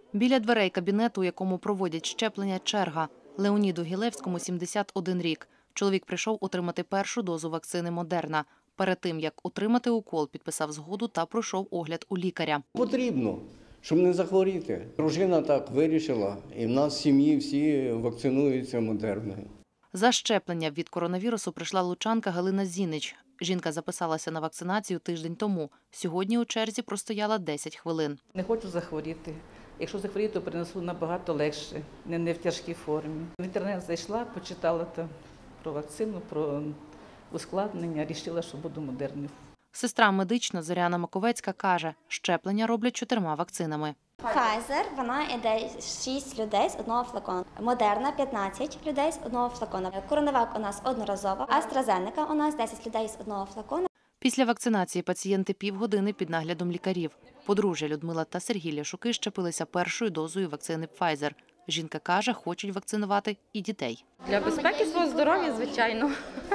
Біля дверей кабінету, у якому проводять щеплення, черга. Леоніду Гілевському 71 рік. Чоловік прийшов отримати першу дозу вакцини «Модерна». Перед тим, як отримати укол, підписав згоду та пройшов огляд у лікаря. Потрібно, щоб не захворіти. Дружина так вирішила, і в нас в сім'ї всі вакцинуються «Модерною». За щеплення від коронавірусу прийшла лучанка Галина Зінич. Жінка записалася на вакцинацію тиждень тому. Сьогодні у черзі простояла 10 хвилин. Не хочу захворіти. Якщо захворію, то принесу набагато легше, не в тяжкій формі. В інтернет зайшла, почитала там про вакцину, про ускладнення, вирішила, що буду «Модерною». Сестра медична Зоряна Маковецька каже, щеплення роблять 4 вакцинами. Pfizer, вона йде 6 людей з одного флакону. Модерна – 15 людей з одного флакону. Коронавак у нас одноразово. AstraZeneca у нас 10 людей з одного флакону. Після вакцинації пацієнти півгодини під наглядом лікарів. Подружжя Людмила та Сергій Ляшуки щепилися першою дозою вакцини Pfizer. Жінка каже, хочуть вакцинувати і дітей. Для безпеки свого здоров'я, звичайно.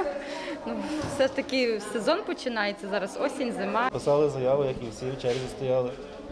Все ж таки сезон починається, зараз осінь, зима. Писали заяву, як і всі в черзі стояли.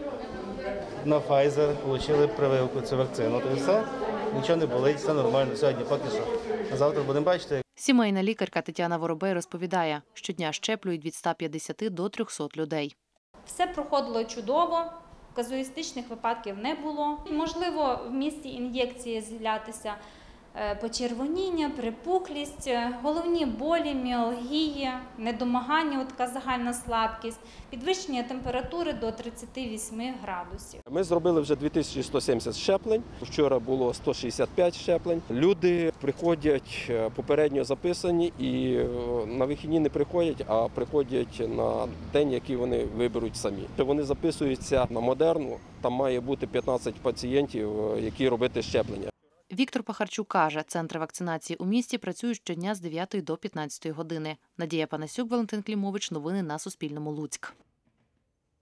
На Pfizer, отримали прививку, цю вакцину. То і все, нічого не болить, все нормально. Сьогодні поки що. А завтра будемо бачити. Сімейна лікарка Тетяна Воробей розповідає, щодня щеплюють від 150 до 300 людей. Все проходило чудово, казуїстичних випадків не було. Можливо, в місці ін'єкції з'являтися почервоніння, припухлість, головні болі, міалгії, недомагання, така загальна слабкість, підвищення температури до 38 градусів. Ми зробили вже 2170 щеплень, вчора було 165 щеплень. Люди приходять попередньо записані і на вихідні не приходять, а приходять на день, який вони виберуть самі. Вони записуються на «Модерну», там має бути 15 пацієнтів, які робити щеплення. Віктор Пахарчук каже, центри вакцинації у місті працюють щодня з 9 до 15 години. Надія Панасюк, Валентин Клімович. Новини на Суспільному. Луцьк.